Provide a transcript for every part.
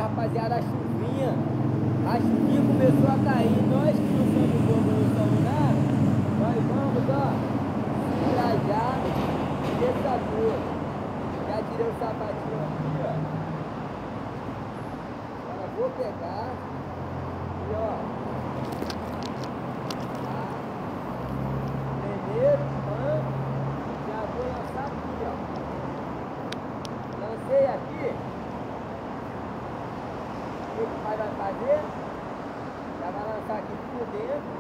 rapaziada, a chuvinha começou a cair. Nós que não somos bobo, não somos nada, nós vamos, ó, viajar dessa cor. Já tirei o sapatinho aqui, ó. Agora vou pegar e, ó, tá? Primeiro, já vou lançar aqui, ó. Lancei aqui. O que o pai vai fazer? Já vai lançar aqui por dentro.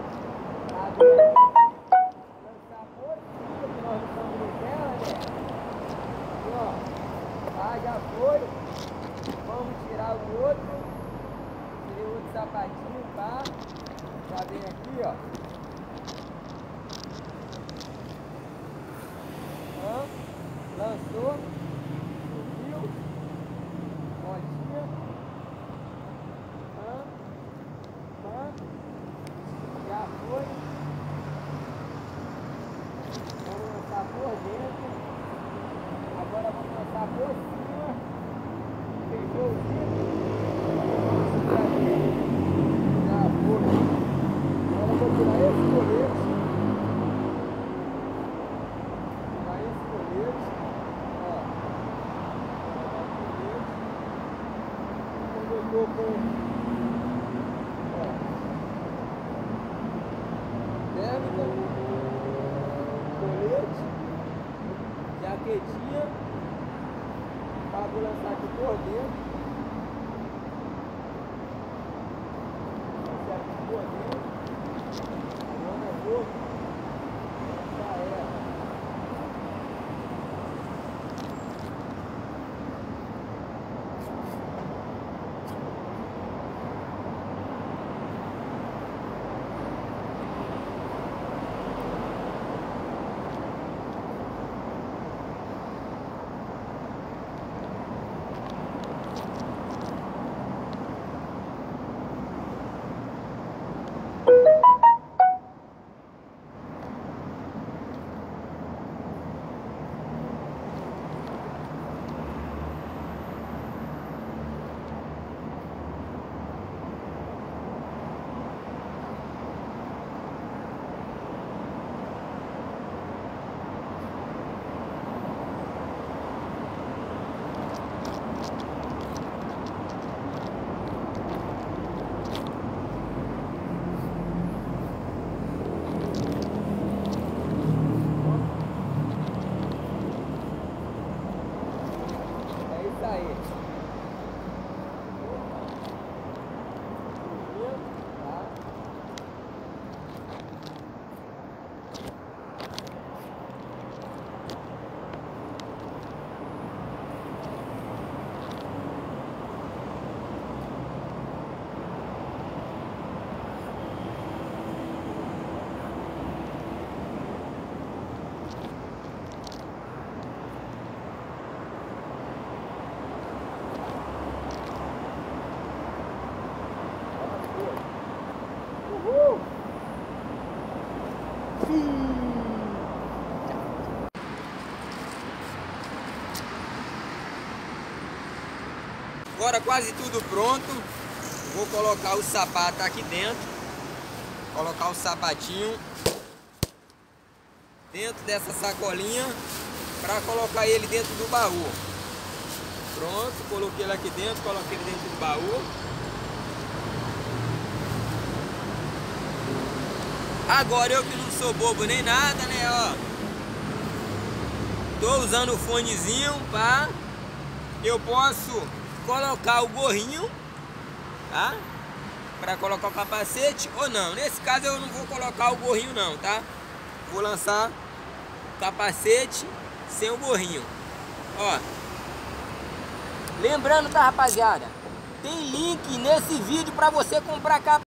Lançar por cima, que nós não estamos no tela, né? E, ó, tá, já foi. Vamos tirar o outro. Tirei o outro sapatinho, tá? Já vem aqui, ó. Lançou. Subiu. Pontinha. Já foi. Vamos lançar por dentro. Agora vamos lançar por cima. Fechou o zíper. Já foi. Agora eu vou tirar esse colete. Tirar esse colete. Ó. Quando eu tô com térmica, colete, jaquetinha, para vou lançar aqui por dentro. Lançar aqui por dentro. Agora eu vou lançar ela. Agora quase tudo pronto. Vou colocar o sapato aqui dentro. Colocar o sapatinho dentro dessa sacolinha para colocar ele dentro do baú. Pronto, coloquei ele aqui dentro, coloquei ele dentro do baú. Agora eu que não sou bobo nem nada, né, ó. Tô usando o fonezinho, pá. Eu posso colocar o gorrinho, tá? Para colocar o capacete ou não. Nesse caso eu não vou colocar o gorrinho não, tá? Vou lançar o capacete sem o gorrinho. Ó. Lembrando, tá, rapaziada? Tem link nesse vídeo para você comprar capacete.